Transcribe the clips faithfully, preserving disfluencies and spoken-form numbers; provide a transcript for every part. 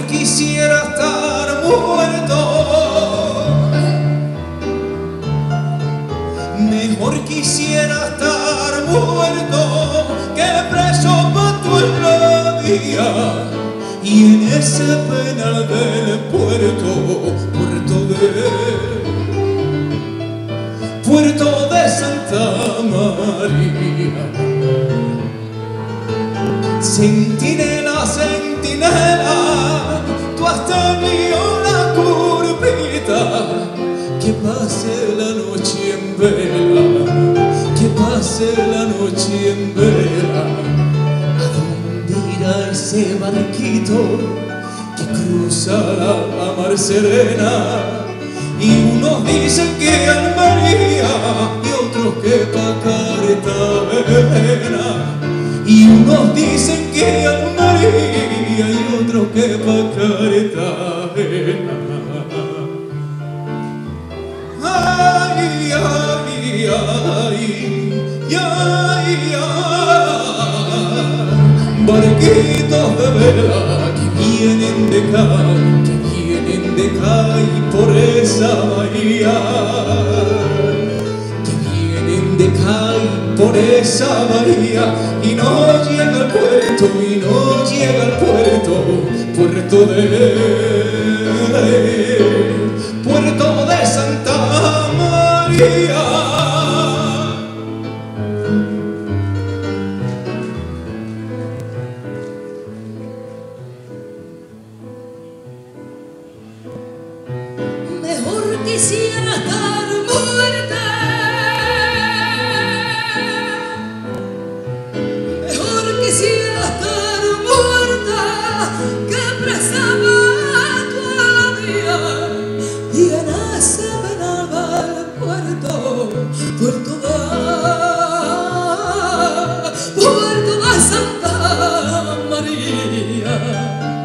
quisiera estar muerto, mejor quisiera estar muerto que preso pa' tu la vida. Y en ese penal del puerto, puerto de, puerto de Santa María. Centinela, centinela, tú has tenido la curvita. Que pase la noche en vela, que pase la noche en vela. ¿A dónde irá ese barquito que cruza la mar serena? Y unos dicen que Almería y otros que pa' Cartagena. Y unos dicen que Almería y otros que pa' Cartagena. Ay, ay, ay, ay, ay, barquitos de vela que vienen de Cádiz, que vienen de Cádiz por esa bahía, que vienen de Cádiz por esa bahía y no llega al puerto, y no llega al puerto, puerto de, puerto de Santa María. Mejor quisiera estar muerta, mejor quisiera estar muerta que presa pa' tu día. Y en ese penal del puerto, puerto de, puerto de Santa María.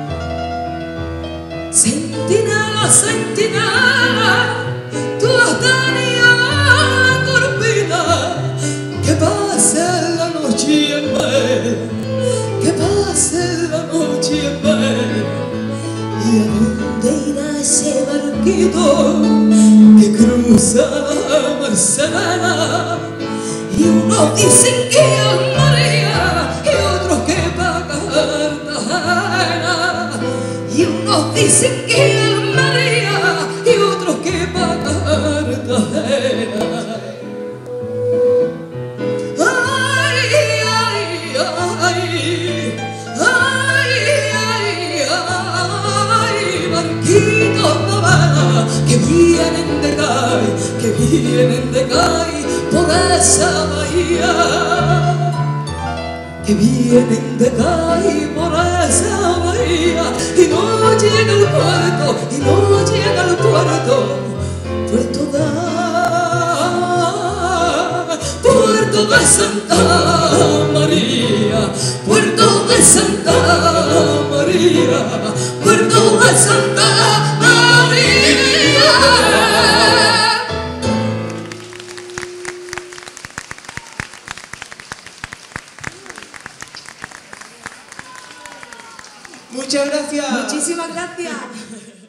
Centinela, centinela, tú has tenido la corpita. Que pase la noche en vela, que pase la noche en vela. ¿Y a dónde irá ese barquito que cruza la mar serena? Y unos dicen que es María y otros que pa' Cartagena. Y unos dicen que es María y otros que pa' Cartagena. Ay, ay, ay, ay, ay, ay, barquitos de vela que vienen de Cádiz, que vienen de Cádiz por esa bahía, que vienen de Cádiz por esa bahía y no llega al puerto, y no llega al puerto, puerto de, puerto de Santa María, puerto de Santa María, puerto de Santa María. Muchas gracias. Muchísimas gracias.